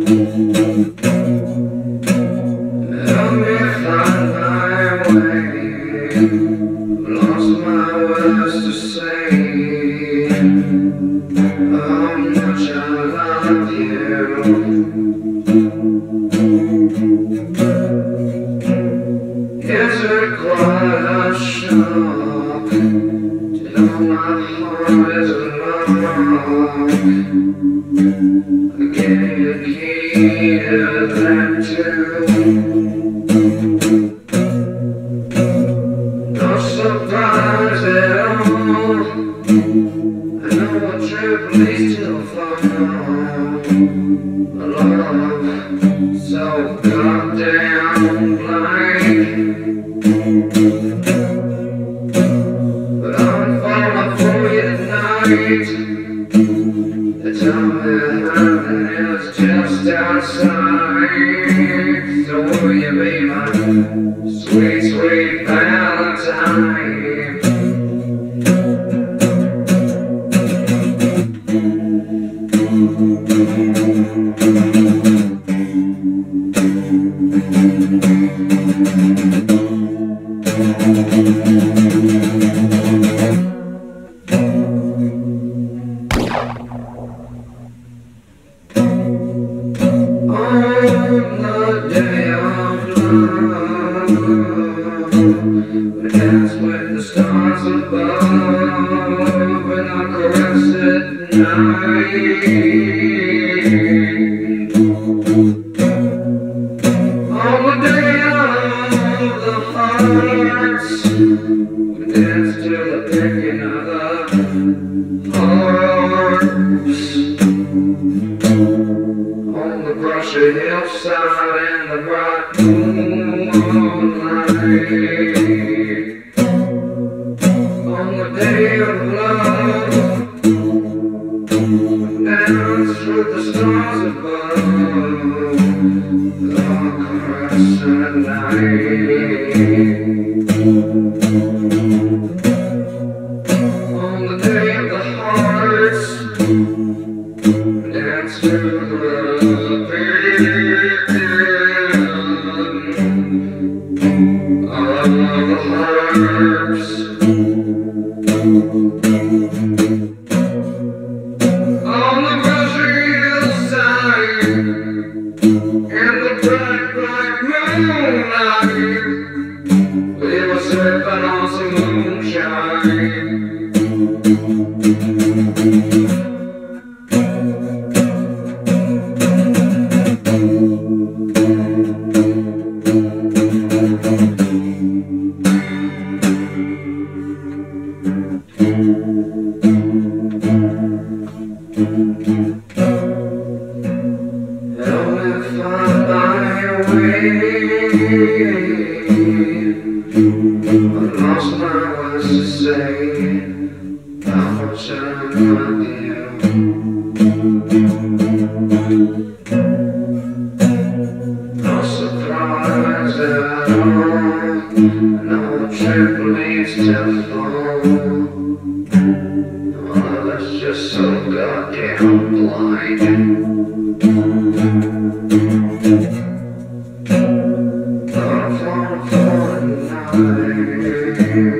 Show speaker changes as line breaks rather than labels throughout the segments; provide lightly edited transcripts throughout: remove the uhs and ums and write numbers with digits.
Help me find my way. Lost my words to say. How much I love you. Is it quite a shock to know my heart is alone? I gave you the key to that too. No surprise at all. I know what you're pleased to find. A love so goddamn blind. But I'm falling for you tonight. The time that heaven is just outside. So will you be my sweet, sweet Valentine? On the day of love, we dance with the stars above, and I caress at night. On the day of the hearts, we dance to the picking of the harps. On the brushy hillside in the bright moonlight. On the day of love, dance with the stars above, the caress at night. On the day of the hearts, dance to the beat of the harps. On the brushy hillside in the bright, bright moonlight, we were sipping on some moonshine. Help me find my way. I lost my words to say. How much I love you. No surprise at all. No trip leads to fall. Oh, that's just so goddamn blind. I'm falling for tonight.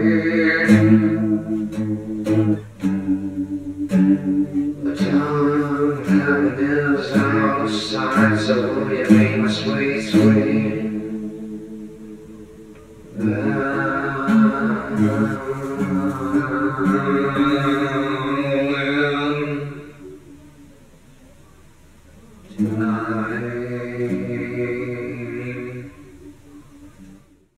The time heaven is out of sight, so will you be my sweet, sweet